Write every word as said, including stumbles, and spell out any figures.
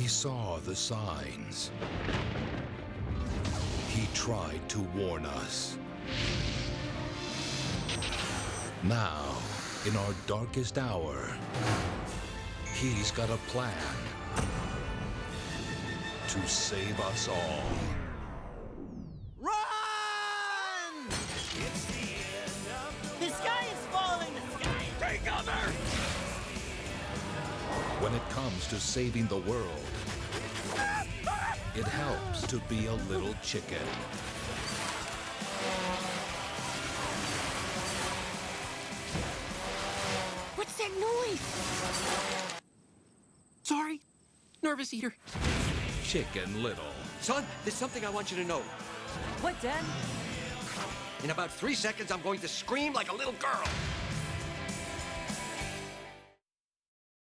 He saw the signs. He tried to warn us. Now, in our darkest hour, he's got a plan to save us all. Run! It's the end of The sky is falling! The sky! Take cover! When it comes to saving the world, it helps to be a little chicken. What's that noise? Sorry, nervous eater. Chicken Little. Son, there's something I want you to know. What, Dad? In about three seconds, I'm going to scream like a little girl.